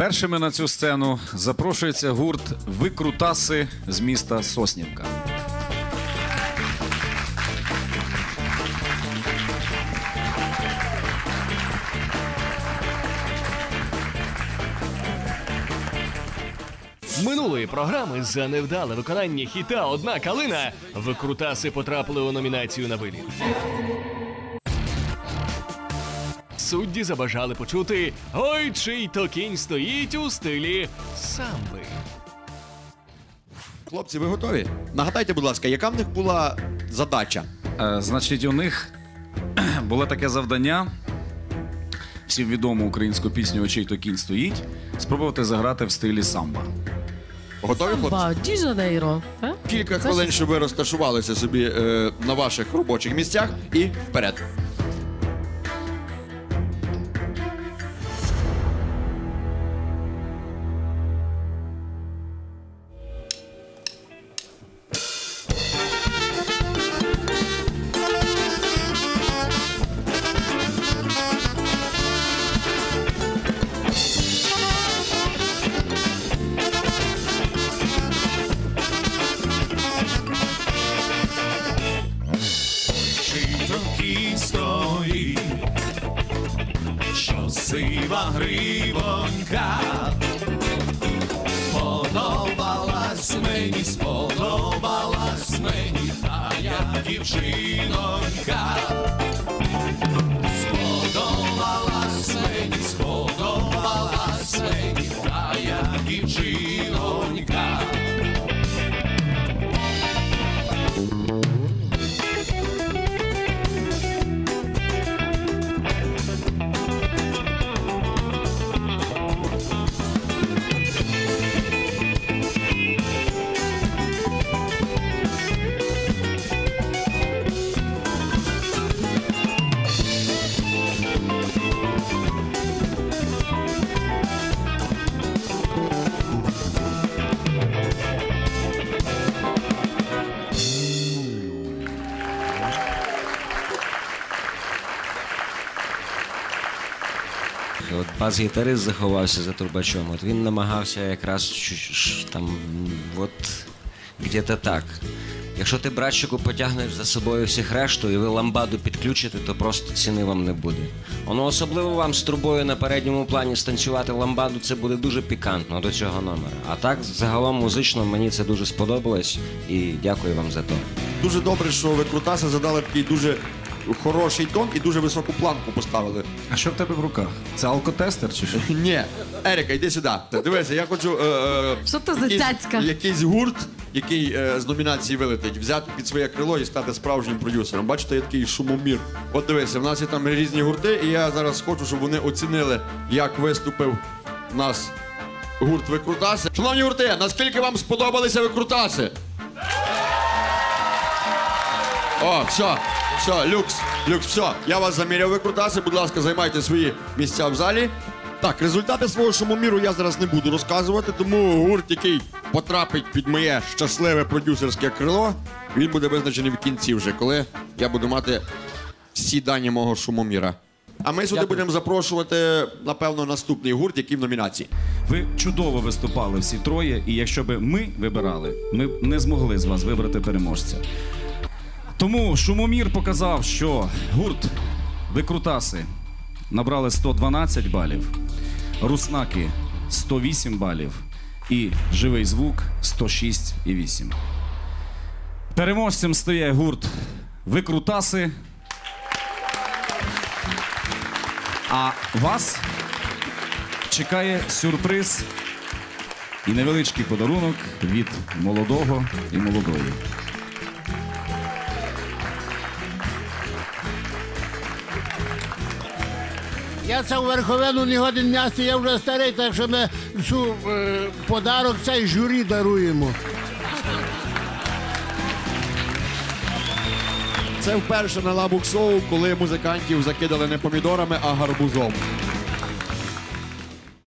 Першими на цю сцену запрошується гурт «Викрутаси» з міста Соснівка. Минулої програми за невдале виконання хіта «Одна калина» викрутаси потрапили у номінацію на виліт. Судді забажали почути «Ой, чий то кінь стоїть» у стилі самби. Хлопці, ви готові? Нагадайте, будь ласка, яка в них була задача? Значить, у них було таке завдання всім відому українську пісню «Ой, чий то кінь стоїть» спробувати заграти в стилі самба. Готові, хлопці? Ді Жанейро. Кілька хвилин, щоб ви розташувалися собі на ваших робочих місцях і вперед. Що сива гривонька сподобалась мені тая дівчинонька. Сподобалась мені тая дівчинонька. От бас-гітарист заховався за трубачом, от він намагався якраз там, от, где-то так. Якщо ти, братчику, потягнеш за собою всіх решту і ви ламбаду підключите, то просто ціни вам не буде. Воно особливо вам з трубою на передньому плані станцювати ламбаду, це буде дуже пікантно до цього номера. А так, загалом музично, мені це дуже сподобалось і дякую вам за то. Дуже добре, що викрутаси задали такий дуже хороший тон і дуже високу планку поставили. А що в тебе в руках? Це алкотестер чи що? Ні, Еріка, йди сюди. Дивися, я хочу Що то за цяцька? якийсь гурт, який з номінації вилетить, взяти під своє крило і стати справжнім продюсером. Бачите, є такий шумомір. От дивися, в нас є там різні гурти, і я зараз хочу, щоб вони оцінили, як виступив у нас гурт «Викрутаси». Шановні гурти, наскільки вам сподобалися «Викрутаси»? О, все, люкс, все. Я вас заміряв «Викрутаси», будь ласка, займайте свої місця в залі. Так, результати свого шумоміру я зараз не буду розказувати, тому гурт, який потрапить під моє щасливе продюсерське крило, він буде визначений в кінці вже, коли я буду мати всі дані мого шумоміра. А ми сюди будемо запрошувати, напевно, наступний гурт, який в номінації. Ви чудово виступали всі троє, і якщо б ми вибирали, ми б не змогли з вас вибрати переможця. Тому шумомір показав, що гурт «Викрутаси» набрали 112 балів, «Руснаки» – 108 балів і «Живий звук» – 106,8. Переможцем стає гурт «Викрутаси». А вас чекає сюрприз і невеличкий подарунок від молодого і молодої. Я це у верховину не годен м'ясти, я вже старий, так що ми подарок цей журі даруємо. Це вперше на Лабук-шоу, коли музикантів закидали не помідорами, а гарбузом.